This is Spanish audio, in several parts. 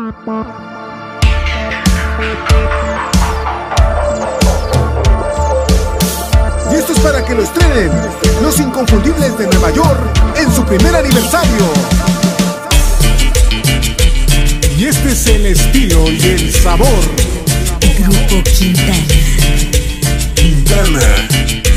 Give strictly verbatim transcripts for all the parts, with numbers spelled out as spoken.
Y esto es para que lo estrenen Los Inconfundibles de Nueva York en su primer aniversario. Y este es el estilo y el sabor. Grupo Quintana. Quintana.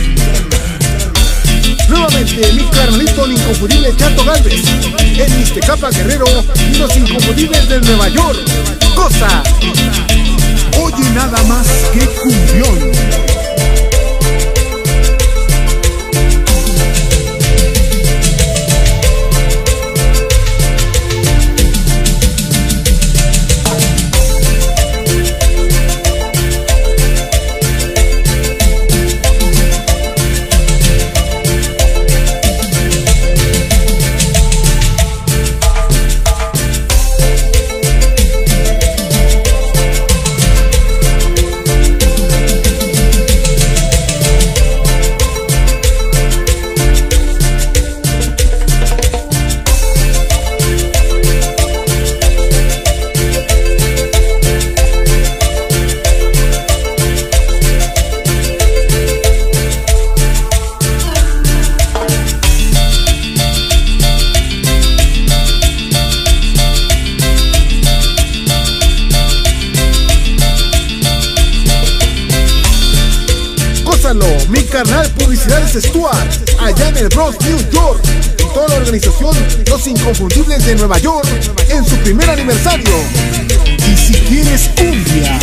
Nuevamente mi carnalito, el inconfundible Chato Gálvez, en Ixtecapa, Guerrero, y Los Inconfundibles de Nueva York. ¡Goza! Oye nada más que cumbión. Mi carnal Publicidades Stuart, allá en el Bronx, New York, y toda la organización Los Inconfundibles de Nueva York en su primer aniversario. Y si quieres cumbia,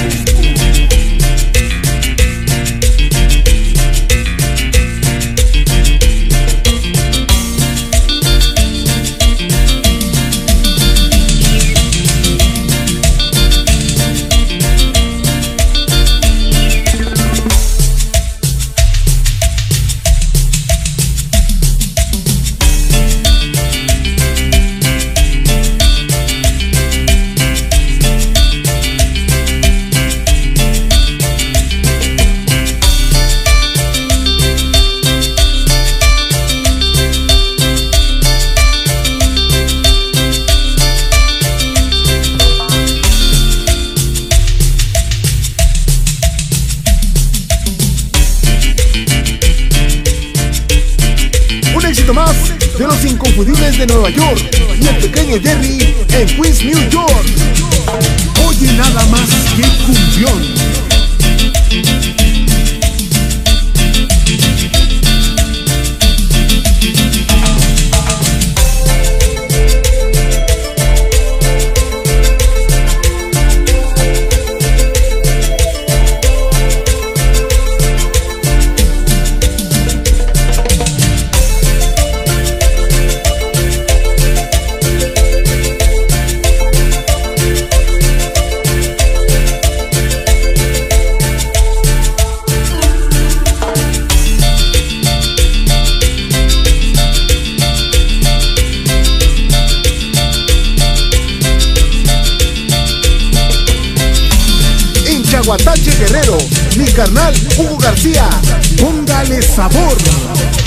más de Los Inconfundibles de Nueva York y el pequeño Jerry en Queens, New York. Oye nada más que cumbión. Guatache, Guerrero, mi carnal Hugo García, póngale sabor.